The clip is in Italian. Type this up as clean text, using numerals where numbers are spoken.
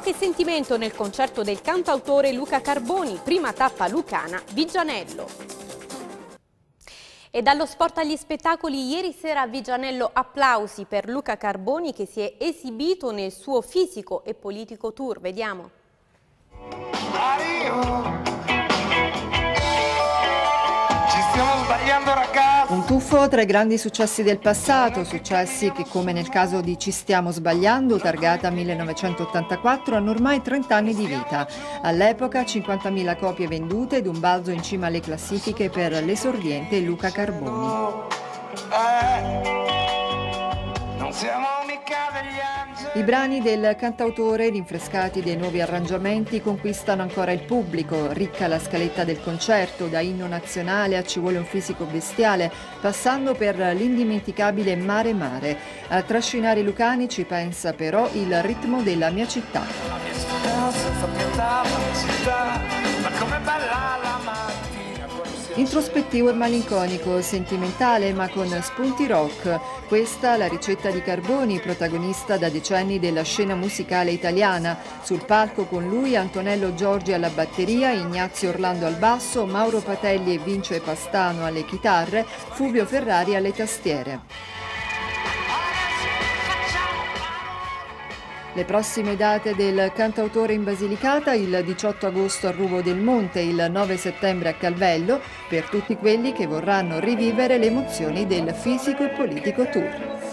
Rock e sentimento nel concerto del cantautore Luca Carboni, prima tappa lucana, Viggianello. E dallo sport agli spettacoli, ieri sera a Viggianello applausi per Luca Carboni che si è esibito nel suo fisico e politico tour. Vediamo. Un tuffo tra i grandi successi del passato, successi che, come nel caso di Ci stiamo sbagliando, targata 1984, hanno ormai 30 anni di vita. All'epoca 50.000 copie vendute ed un balzo in cima alle classifiche per l'esordiente Luca Carboni. Non siamo mica degli angeli. I brani del cantautore, rinfrescati dai nuovi arrangiamenti, conquistano ancora il pubblico. Ricca la scaletta del concerto, da inno nazionale a Ci vuole un fisico bestiale, passando per l'indimenticabile Mare Mare. A trascinare i lucani ci pensa però il ritmo della mia città. La mia città senza pietà, la mia città, ma com'è bella la mattina. Introspettivo e malinconico, sentimentale ma con spunti rock. Questa la ricetta di Carboni, protagonista da decenni della scena musicale italiana. Sul palco con lui Antonello Giorgi alla batteria, Ignazio Orlando al basso, Mauro Patelli e Vince Pastano alle chitarre, Fulvio Ferrari alle tastiere. Le prossime date del cantautore in Basilicata: il 18 agosto a Ruvo del Monte, il 9 settembre a Calvello, per tutti quelli che vorranno rivivere le emozioni del fisico e politico tour.